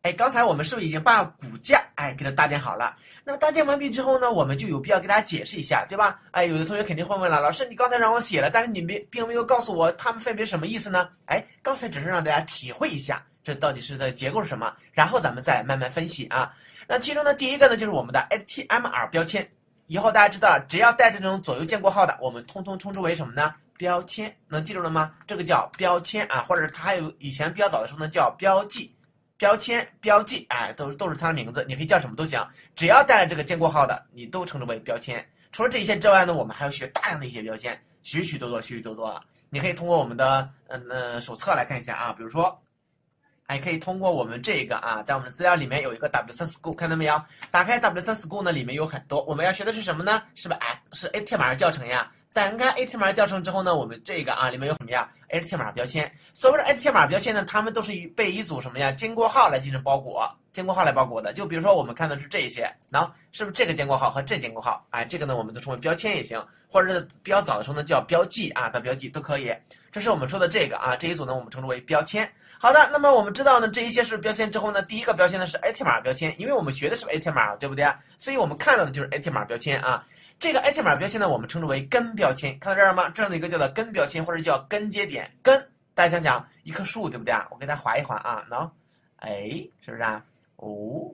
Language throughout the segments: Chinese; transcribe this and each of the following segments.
哎，刚才我们是不是已经把骨架给它搭建好了？那搭建完毕之后呢，我们就有必要给大家解释一下，对吧？哎，有的同学肯定会问了，老师，你刚才让我写了，但是你并没有告诉我它们分别什么意思呢？哎，刚才只是让大家体会一下，这到底是的结构是什么，然后咱们再慢慢分析啊。那其中呢，第一个呢就是我们的 HTML 标签，以后大家知道，只要带着这种左右建国号的，我们通通称之为什么呢？标签，能记住了吗？这个叫标签啊，或者它还有以前比较早的时候呢叫标记。标签、标记，哎，都是它的名字，你可以叫什么都行，只要带了这个建国号的，你都称之为标签。除了这些之外呢，我们还要学大量的一些标签，许许多多啊。你可以通过我们的手册来看一下啊，比如说，还可以通过我们这个啊，在我们的资料里面有一个 W3 School， 看到没有？打开 W3 School 呢，里面有很多，我们要学的是什么呢？是吧？哎，是 HTML 教程呀。打开 HTML 教程之后呢，我们这个啊里面有什么呀 ？HTML 标签。所谓的 HTML 标签呢，它们都是被一组什么呀建国号来进行包裹，建国号来包裹的。就比如说我们看的是这些，是不是这个建国号和这建国号？哎，这个呢我们都称为标签也行，或者是比较早的时候呢叫标记啊的标记都可以。这是我们说的这个啊这一组呢我们称之为标签。好的，那么我们知道呢这一些是标签之后呢，第一个标签呢是 HTML 标签，因为我们学的是 HTML， 对不对？所以我们看到的就是 HTML 标签啊。这个 HTML 标签呢，我们称之为根标签，看到这儿吗？这样的一个叫做根标签，或者叫根节点。根，大家想想，一棵树，对不对啊？我给它划一划啊，能，哎，是不是啊？哦，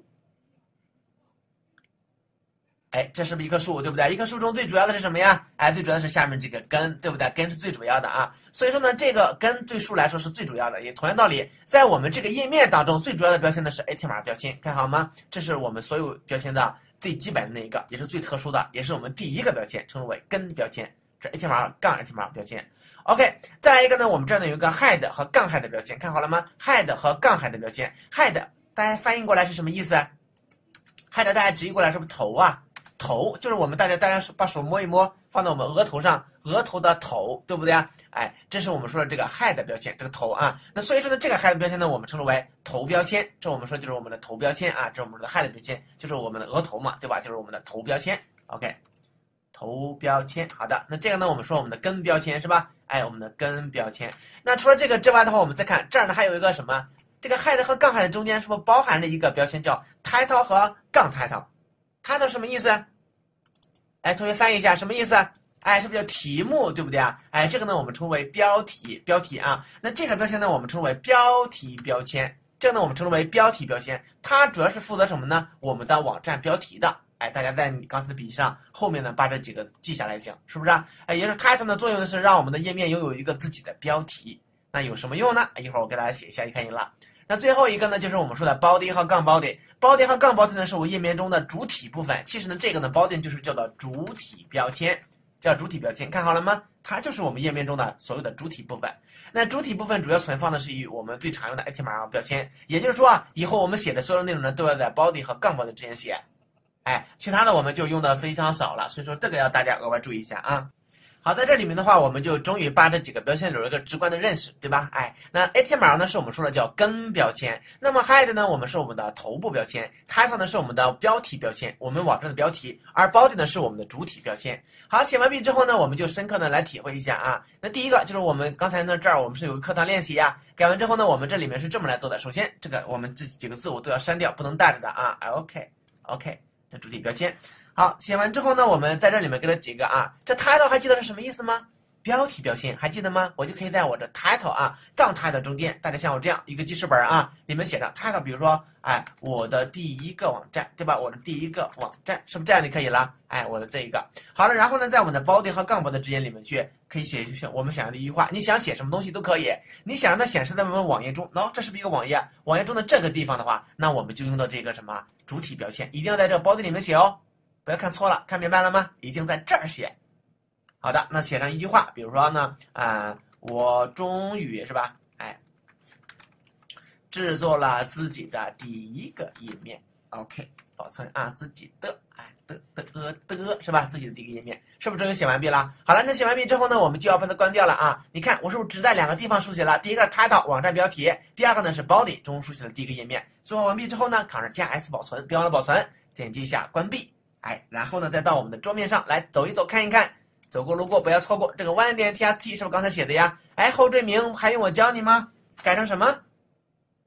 哎，这是不是一棵树，对不对？一棵树中最主要的是什么呀？哎，最主要的是下面这个根，对不对？根是最主要的啊。所以说呢，这个根对树来说是最主要的。也同样道理，在我们这个页面当中，最主要的标签呢是 HTML 标签，看好吗？这是我们所有标签的最基本的那一个，也是最特殊的，也是我们第一个标签，称为根标签。这 HTML-HTML 标签。OK， 再来一个呢，我们这儿呢有一个 head 和杠 head 标签，看好了吗 ？head 和杠 head 标签 ，head 大家翻译过来是什么意思 ？head 大家直译过来是不是头啊？头就是我们大家把手摸一摸，放到我们额头上，额头的头，对不对啊？哎，这是我们说的这个 head 标签，这个头啊。那所以说呢，这个 head 标签呢，我们称之为头标签。这我们说就是我们的头标签啊，这是我们的 head 标签，就是我们的额头嘛，对吧？就是我们的头标签。OK， 头标签。好的，那这个呢，我们说我们的根标签是吧？哎，我们的根标签。那除了这个之外的话，我们再看这儿呢，还有一个什么？这个 head 和杠 head 中间是不是包含着一个标签叫 title 和杠 title？title 什么意思？哎，同学翻译一下什么意思？哎，是不是叫题目，对不对啊？哎，这个呢我们称为标题啊。那这个标签呢我们称为标题标签，这个呢我们称之为标题标签。它主要是负责什么呢？我们的网站标题的。哎，大家在你刚才的笔记上后面呢把这几个记下来就行，是不是啊？哎，也是 title 的作用呢是让我们的页面拥有一个自己的标题。那有什么用呢？一会儿我给大家写一下就可以了。那最后一个呢，就是我们说的 body 和杠 body。body 和杠 body 呢，是我页面中的主体部分。其实呢，这个呢 body 就是叫做主体标签，叫主体标签。看好了吗？它就是我们页面中的所有的主体部分。那主体部分主要存放的是以我们最常用的 HTML 标签。也就是说啊，以后我们写的所有内容呢，都要在 body 和杠 body 之间写。哎，其他的我们就用的非常少了，所以说这个要大家额外注意一下啊。好，在这里面的话，我们就终于把这几个标签有一个直观的认识，对吧？哎，那 HTML 呢是我们说的叫根标签，那么 head 呢，我们是我们的头部标签 ，title 呢是我们的标题标签，我们网站的标题，而 body 呢是我们的主体标签。好，写完毕之后呢，我们就深刻的来体会一下啊。那第一个就是我们刚才呢这儿我们是有个课堂练习呀，改完之后呢，我们这里面是这么来做的。首先，这个我们这几个字我都要删掉，不能带着的啊。OK，那主体标签。好，写完之后呢，我们在这里面给它几个啊，这 title 还记得是什么意思吗？标题标签还记得吗？我就可以在我的 title 啊杠 title 中间，大家像我这样一个记事本啊，里面写上 title， 比如说，哎，我的第一个网站，对吧？我的第一个网站是不是这样就可以了？哎，我的这一个好了，然后呢，在我们的 body 和杠 body 之间里面去，可以写我们想要的一句话，你想写什么东西都可以，你想让它显示在我们网页中，这是不是一个网页？网页中的这个地方的话，那我们就用到这个什么主体标签，一定要在这 body 里面写哦。不要看错了，看明白了吗？一定在这儿写。好的，那写上一句话，比如说呢，我终于是吧，哎，制作了自己的第一个页面。OK， 保存啊，自己的，哎的是吧？自己的第一个页面，是不是终于写完毕了？好了，那写完毕之后呢，我们就要把它关掉了啊。你看，我是不是只在两个地方书写了？第一个 title 网站标题，第二个呢是 body 中书写的第一个页面。做完毕之后呢，Ctrl 加 S 保存，别忘了保存，点击一下关闭。哎，然后呢，再到我们的桌面上来走一走，看一看，走过路过不要错过。这个1点 TST 是不是刚才写的呀？哎，后缀名还用我教你吗？改成什么？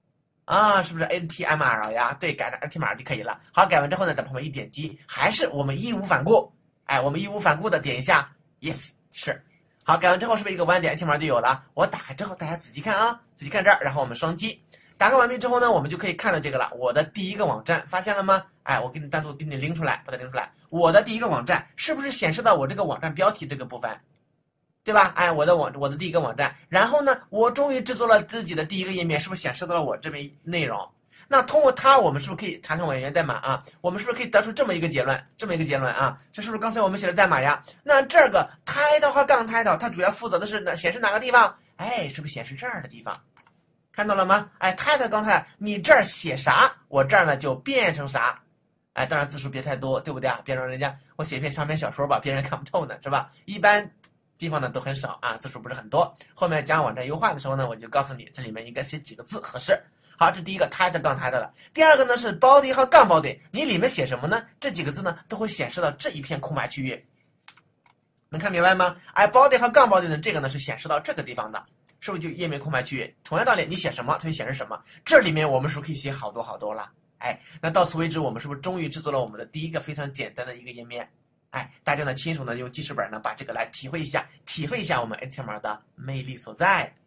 啊，是不是 HTML 呀？对，改成 HTML 就可以了。好，改完之后呢，在旁边一点击，还是我们义无反顾，哎，我们义无反顾的点一下 Yes， 是。好，改完之后是不是一个完点 HTML 就有了？我打开之后，大家仔细看啊，仔细看这儿，然后我们双击，打开完毕之后呢，我们就可以看到这个了，我的第一个网站，发现了吗？哎，我给你单独给你拎出来，把它拎出来，我的第一个网站是不是显示到我这个网站标题这个部分？对吧？哎，我的第一个网站，然后呢，我终于制作了自己的第一个页面，是不是显示到了我这边内容？那通过它，我们是不是可以查看我源代码啊？我们是不是可以得出这么一个结论？啊？这是不是刚才我们写的代码呀？那这个 title 和杠 title， 它主要负责的是显示哪个地方？哎，是不是显示这儿的地方？看到了吗？哎 ，title 杠 title， 你这儿写啥，我这儿呢就变成啥。哎，当然字数别太多，对不对啊？别让人家我写一篇长篇小说吧，别人看不透呢，是吧？一般地方呢都很少啊，字数不是很多。后面讲网站优化的时候呢，我就告诉你这里面应该写几个字合适。好，这第一个 title 杠 title 了。第二个呢是 body 和杠 body， 你里面写什么呢？这几个字呢都会显示到这一片空白区域，能看明白吗？哎 ，body 和杠 body 呢，这个呢是显示到这个地方的，是不是就页面空白区域？同样道理，你写什么它就显示什么。这里面我们是不是可以写好多好多了？哎，那到此为止，我们是不是终于制作了我们的第一个非常简单的一个页面？哎，大家呢亲手呢用记事本呢把这个来体会一下我们 HTML 的魅力所在。